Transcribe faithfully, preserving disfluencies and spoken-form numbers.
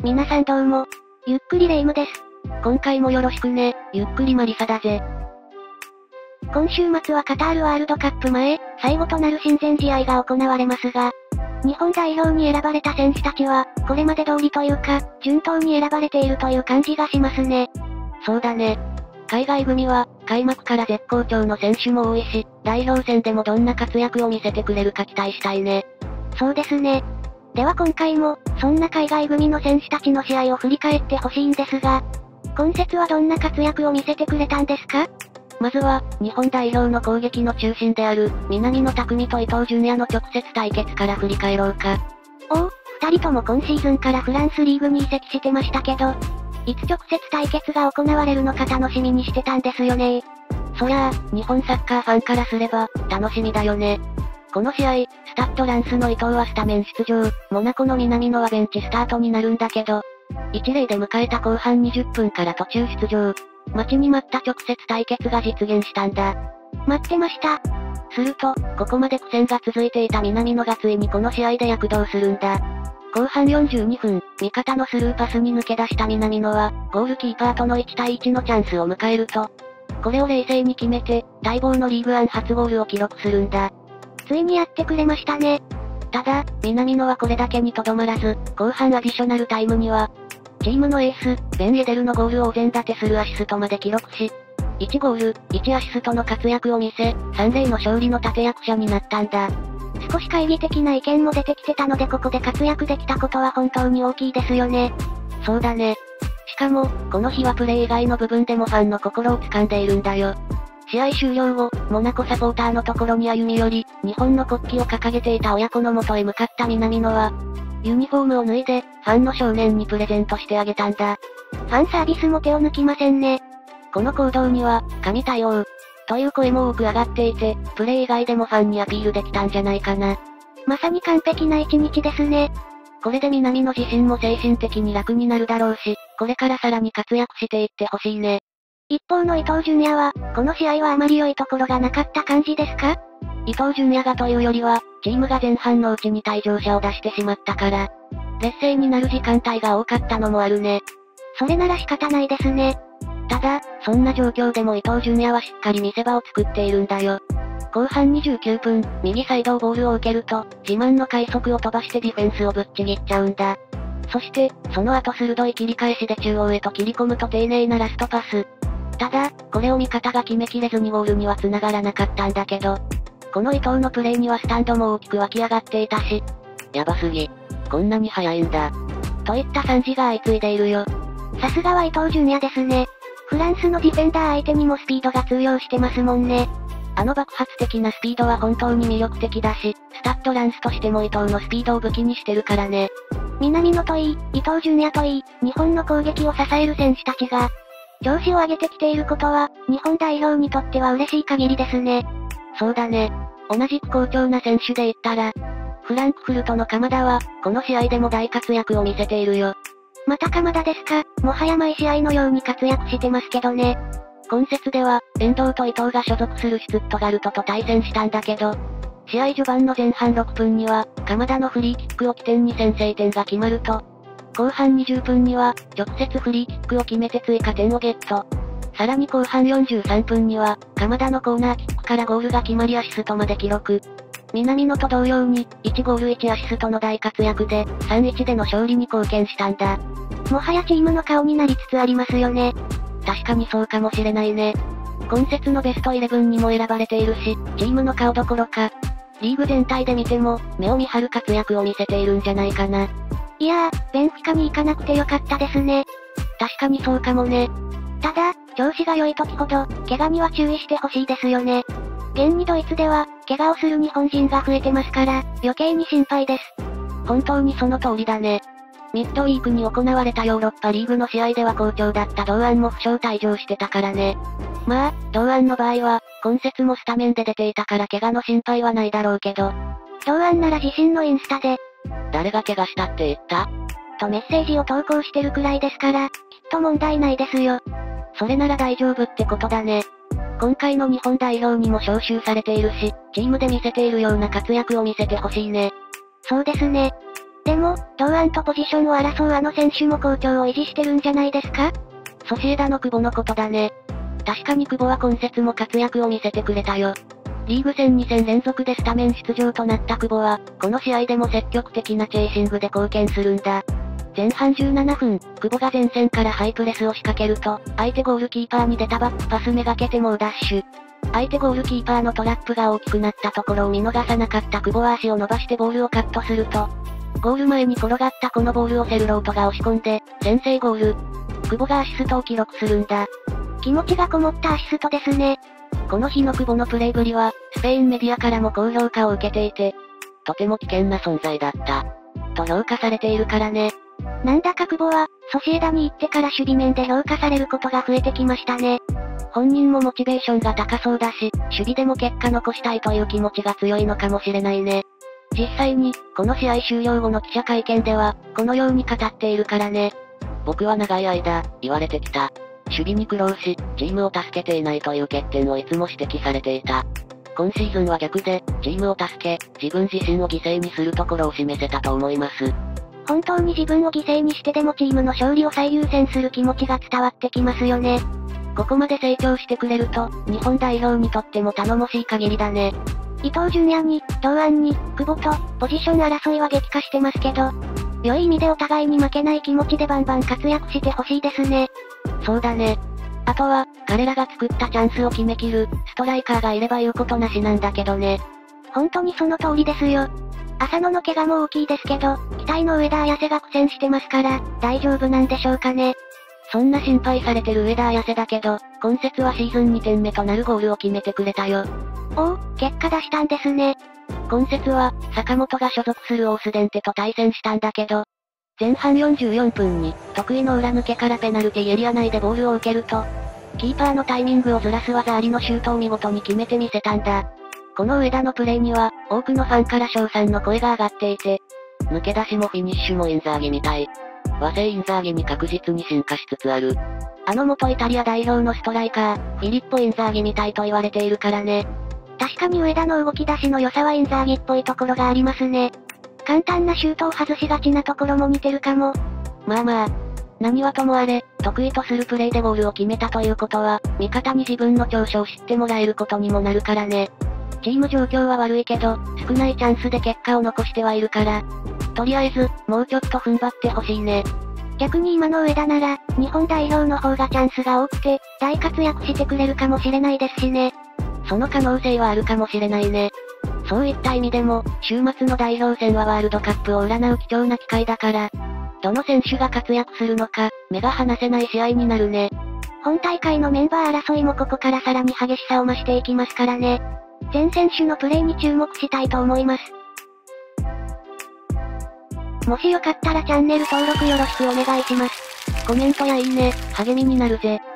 皆さんどうも。ゆっくりレ夢ムです。 今回もよろしくね、ゆっくりマリサだぜ。 今週末はカタールワールドカップ前、最後となる親善試合が行われますが、日本代表に選ばれた選手たちは、これまで通りというか、順当に選ばれているという感じがしますね。 そうだね。海外組は、開幕から絶好調の選手も多いし、代表戦でもどんな活躍を見せてくれるか期待したいね。 そうですね。では今回も、そんな海外組の選手たちの試合を振り返ってほしいんですが、今節はどんな活躍を見せてくれたんですか？ まずは、日本代表の攻撃の中心である、南野拓実と伊東純也の直接対決から振り返ろうか。 おお、二人とも今シーズンからフランスリーグに移籍してましたけど、いつ直接対決が行われるのか楽しみにしてたんですよね。 そりゃあ、日本サッカーファンからすれば、楽しみだよね。この試合、スタッドランスの伊東はスタメン出場、モナコの南野はベンチスタートになるんだけど、一塁で迎えた後半にじゅっぷんから途中出場。待ちに待った直接対決が実現したんだ。 待ってました。 すると、ここまで苦戦が続いていた南野がついにこの試合で躍動するんだ。後半よんじゅうにふん、味方のスルーパスに抜け出した南野は、ゴールキーパーとのいちたいいちのチャンスを迎えると、これを冷静に決めて、待望のリーグワン初ゴールを記録するんだ。 ついにやってくれましたね。 ただ、南野はこれだけにとどまらず、後半アディショナルタイムには、チームのエース、ベン・エデルのゴールをお膳立てするアシストまで記録し、いちゴール、いちアシストの活躍を見せ、さんたいゼロの勝利の立役者になったんだ。 少し懐疑的な意見も出てきてたのでここで活躍できたことは本当に大きいですよね。 そうだね。しかも、この日はプレー以外の部分でもファンの心を掴んでいるんだよ。試合終了後、モナコサポーターのところに歩み寄り、日本の国旗を掲げていた親子の元へ向かった南野は、ユニフォームを脱いで、ファンの少年にプレゼントしてあげたんだ。 ファンサービスも手を抜きませんね。 この行動には、神対応、という声も多く上がっていて、プレー以外でもファンにアピールできたんじゃないかな。 まさに完璧な一日ですね。 これで南野自身も精神的に楽になるだろうし、これからさらに活躍していってほしいね。 一方の伊東純也は、この試合はあまり良いところがなかった感じですか？ 伊東純也がというよりは、チームが前半のうちに退場者を出してしまったから、劣勢になる時間帯が多かったのもあるね。 それなら仕方ないですね。 ただ、そんな状況でも伊東純也はしっかり見せ場を作っているんだよ。後半にじゅうきゅうふん、右サイドをボールを受けると、自慢の快速を飛ばしてディフェンスをぶっちぎっちゃうんだ。そして、その後鋭い切り返しで中央へと切り込むと丁寧なラストパス。ただ、これを味方が決めきれずにゴールには繋がらなかったんだけど、この伊東のプレーにはスタンドも大きく湧き上がっていたし、やばすぎ。こんなに速いんだ。といった賛辞が相次いでいるよ。 さすがは伊東純也ですね。フランスのディフェンダー相手にもスピードが通用してますもんね。 あの爆発的なスピードは本当に魅力的だし、スタッドランスとしても伊東のスピードを武器にしてるからね。 南野といい、伊東純也といい、日本の攻撃を支える選手たちが、調子を上げてきていることは、日本代表にとっては嬉しい限りですね。 そうだね。同じく好調な選手で言ったら、フランクフルトの鎌田は、この試合でも大活躍を見せているよ。 また鎌田ですか？もはや毎試合のように活躍してますけどね。 今節では、遠藤と伊藤が所属するシュツットガルトと対戦したんだけど、試合序盤の前半ろくふんには、鎌田のフリーキックを起点に先制点が決まると、後半にじゅっぷんには、直接フリーキックを決めて追加点をゲット。さらに後半よんじゅうさんぷんには、鎌田のコーナーキックからゴールが決まりアシストまで記録。南野と同様に、いちゴールいちアシストの大活躍で、さんたいいちでの勝利に貢献したんだ。 もはやチームの顔になりつつありますよね。 確かにそうかもしれないね。今節のベストイレブンにも選ばれているし、チームの顔どころか、リーグ全体で見ても、目を見張る活躍を見せているんじゃないかな。 いやー、ベンフィカに行かなくてよかったですね。 確かにそうかもね。 ただ、調子が良い時ほど、怪我には注意してほしいですよね。現にドイツでは、怪我をする日本人が増えてますから、余計に心配です。 本当にその通りだね。ミッドウィークに行われたヨーロッパリーグの試合では好調だった堂安も負傷退場してたからね。まあ、堂安の場合は、今節もスタメンで出ていたから怪我の心配はないだろうけど。 堂安なら自身のインスタで、 誰が怪我したって言った? とメッセージを投稿してるくらいですから、きっと問題ないですよ。 それなら大丈夫ってことだね。今回の日本代表にも招集されているし、チームで見せているような活躍を見せてほしいね。 そうですね。 でも、堂安とポジションを争うあの選手も好調を維持してるんじゃないですか？ ソシエダの久保のことだね。確かに久保は今節も活躍を見せてくれたよ。リーグ戦に戦連続でスタメン出場となった久保は、この試合でも積極的なチェイシングで貢献するんだ。前半じゅうななふん、久保が前線からハイプレスを仕掛けると、相手ゴールキーパーに出たバックパスめがけて猛ダッシュ。相手ゴールキーパーのトラップが大きくなったところを見逃さなかった久保は足を伸ばしてボールをカットすると、ゴール前に転がったこのボールをセルロートが押し込んで、先制ゴール。久保がアシストを記録するんだ。 気持ちがこもったアシストですね。 この日の久保のプレイぶりは、スペインメディアからも高評価を受けていて、とても危険な存在だった。と評価されているからね。 なんだか久保は、ソシエダに行ってから守備面で評価されることが増えてきましたね。 本人もモチベーションが高そうだし、守備でも結果残したいという気持ちが強いのかもしれないね。実際に、この試合終了後の記者会見では、このように語っているからね。僕は長い間、言われてきた。守備に苦労し、チームを助けていないという欠点をいつも指摘されていた。今シーズンは逆で、チームを助け、自分自身を犠牲にするところを示せたと思います。 本当に自分を犠牲にしてでもチームの勝利を最優先する気持ちが伝わってきますよね。 ここまで成長してくれると、日本代表にとっても頼もしい限りだね。 伊東純也に、堂安に、久保と、ポジション争いは激化してますけど、良い意味でお互いに負けない気持ちでバンバン活躍してほしいですね。 そうだね。あとは、彼らが作ったチャンスを決めきる、ストライカーがいれば言うことなしなんだけどね。 本当にその通りですよ。浅野の怪我も大きいですけど、期待の上田綺世が苦戦してますから、大丈夫なんでしょうかね。 そんな心配されてる上田綺世だけど、今節はシーズンにてんめとなるゴールを決めてくれたよ。 おお、結果出したんですね。 今節は、坂本が所属するオースデンテと対戦したんだけど、前半よんじゅうよんぷんに、得意の裏抜けからペナルティエリア内でボールを受けると、キーパーのタイミングをずらす技ありのシュートを見事に決めてみせたんだ。この上田のプレーには、多くのファンから称賛の声が上がっていて、抜け出しもフィニッシュもインザーギみたい。和製インザーギに確実に進化しつつある。あの元イタリア代表のストライカー、フィリッポ・インザーギみたいと言われているからね。 確かに上田の動き出しの良さはインザーギっぽいところがありますね。簡単なシュートを外しがちなところも似てるかも。 まあまあ。何はともあれ、得意とするプレーでゴールを決めたということは、味方に自分の長所を知ってもらえることにもなるからね。チーム状況は悪いけど、少ないチャンスで結果を残してはいるから。とりあえず、もうちょっと踏ん張ってほしいね。 逆に今の上田なら、日本代表の方がチャンスが多くて、大活躍してくれるかもしれないですしね。 その可能性はあるかもしれないね。そういった意味でも、週末の代表戦はワールドカップを占う貴重な機会だから、どの選手が活躍するのか、目が離せない試合になるね。 本大会のメンバー争いもここからさらに激しさを増していきますからね。全選手のプレーに注目したいと思います。もしよかったらチャンネル登録よろしくお願いします。 コメントやいいね、励みになるぜ。